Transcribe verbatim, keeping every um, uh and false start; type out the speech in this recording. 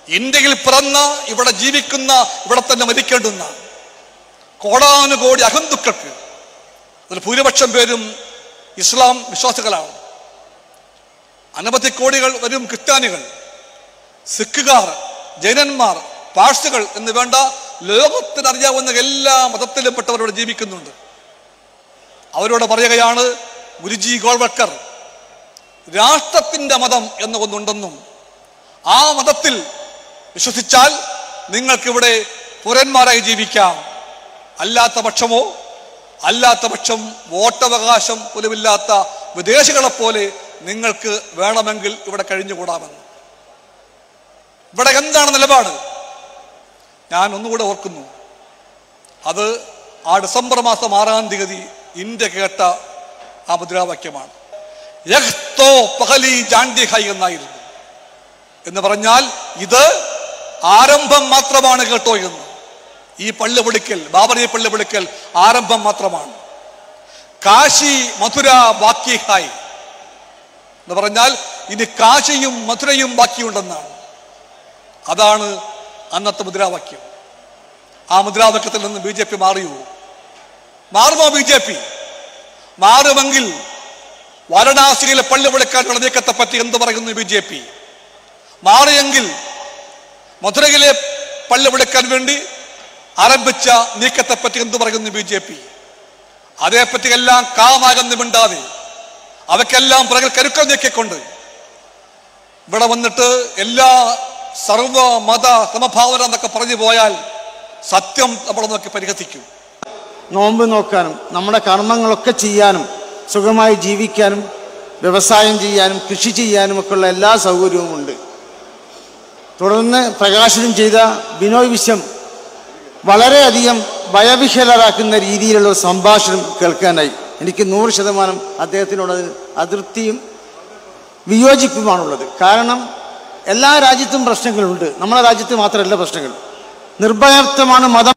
ഇന്ത്യയിൽ പിറന്ന, ഇവിടെ ജീവിക്കുന്ന, ഇവിടെ തന്നെ മരിക്കേണ്ടുന്ന കോടാനുകോടി അഹന്തുക്കൾക്ക് അതിൽ ഭൂരിപക്ഷം പേരും ഇസ്ലാം വിശ്വാസികളാണ്. അനവധി കോടികൾ വരും ക്രിസ്ത്യാനികൾ, സിഖുകാർ, ജൈനന്മാർ, പാഴ്സികൾ എന്ന് വേണ്ട ലോകത്തിനറിയാവുന്ന എല്ലാ മതത്തിലും പെട്ടവർ ഇവിടെ ജീവിക്കുന്നുണ്ട്. അവരോട് പറയുകയാണ്, ഗുരുജി ഗോൾവൽക്കർ രാഷ്ട്രത്തിന്റെ മതം എന്ന് ഒന്നുണ്ടെന്നും ആ മതത്തിൽ വിശ്വസിച്ചാൽ നിങ്ങൾക്കിവിടെ പൗരന്മാരായി ജീവിക്കാം, അല്ലാത്ത പക്ഷമോ അല്ലാത്ത പക്ഷം വോട്ടവകാശം പോലുമില്ലാത്ത വിദേശികളെ പോലെ നിങ്ങൾക്ക് വേണമെങ്കിൽ ഇവിടെ കഴിഞ്ഞുകൂടാമെന്ന്. ഇവിടെ എന്താണ് നിലപാട്? ഞാൻ ഒന്നുകൂടെ ഓർക്കുന്നു, അത് ആ ഡിസംബർ മാസം ആറാം തീയതി ഇന്ത്യ കേട്ട ആ മുദ്രാവാക്യമാണ്. യഹ്തോ പഹലി ജാൻതി ഹൈ എന്നായിരുന്നു. എന്ന് പറഞ്ഞാൽ ഇത് ആരംഭം മാത്രമാണ് കേട്ടോ എന്ന്. ഈ പള്ളി പൊളിക്കൽ, ബാബറി പള്ളി പൊളിക്കൽ ആരംഭം മാത്രമാണ്. കാശി മധുര ബാക്കി ഹായ് എന്ന് പറഞ്ഞാൽ ഇനി കാശിയും മധുരയും ബാക്കിയുണ്ടെന്നാണ്. അതാണ് അന്നത്തെ മുദ്രാവാക്യം. ആ മുദ്രാവാക്യത്തിൽ നിന്ന് ബി ജെ പി മാറിയോ? മാറുമോ ബി ജെ പി? മാറുമെങ്കിൽ വാരണാസിയിലെ പള്ളി പൊളിക്കാനുള്ള നീക്കത്തെ പറ്റി എന്ത് പറയുന്നു ബി ജെ പി? മാറിയെങ്കിൽ മധുരയിലെ പള്ളി പൊളിക്കാൻ വേണ്ടി ആരംഭിച്ച നീക്കത്തെപ്പറ്റി എന്ത് പറയുന്നു ബി ജെ പി? അതേപ്പറ്റി എല്ലാം കാമാകന്ന് മിണ്ടാതെ അവയ്ക്കെല്ലാം പിറകിൽ കരുക്കൾ നീക്കിക്കൊണ്ട് ഇവിടെ വന്നിട്ട് എല്ലാ സർവ മത സമഭാവന എന്നൊക്കെ പറഞ്ഞു പോയാൽ സത്യം നമ്മളെ നോക്കി പരിഹസിക്കും. നോമ്പ് നോക്കാനും നമ്മുടെ കർമ്മങ്ങളൊക്കെ ചെയ്യാനും സുഖമായി ജീവിക്കാനും വ്യവസായം ചെയ്യാനും കൃഷി ചെയ്യാനും ഒക്കെയുള്ള എല്ലാ സൗകര്യവും ഉണ്ട്. തുടർന്ന് പ്രകാശനം ചെയ്ത ബിനോയ് വിശ്വം വളരെയധികം ഭയവിഹ്വലരാക്കുന്ന രീതിയിലുള്ള സംഭാഷണം കേൾക്കാനായി. എനിക്ക് നൂറ് ശതമാനം അദ്ദേഹത്തിനോട് അതൃപ്തിയും വിയോജിപ്പുമാണുള്ളത്. കാരണം എല്ലാ രാജ്യത്തും പ്രശ്നങ്ങളുണ്ട്, നമ്മുടെ രാജ്യത്ത് മാത്രമല്ല പ്രശ്നങ്ങൾ. നിർഭയത്വമാണ് മതം